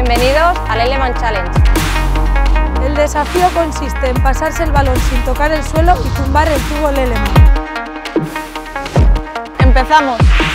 Bienvenidos al Leleman Challenge. El desafío consiste en pasarse el balón sin tocar el suelo y tumbar el tubo Leleman. ¡Empezamos!